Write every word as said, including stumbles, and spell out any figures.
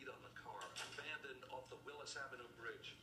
on the car, abandoned off the Willis Avenue Bridge.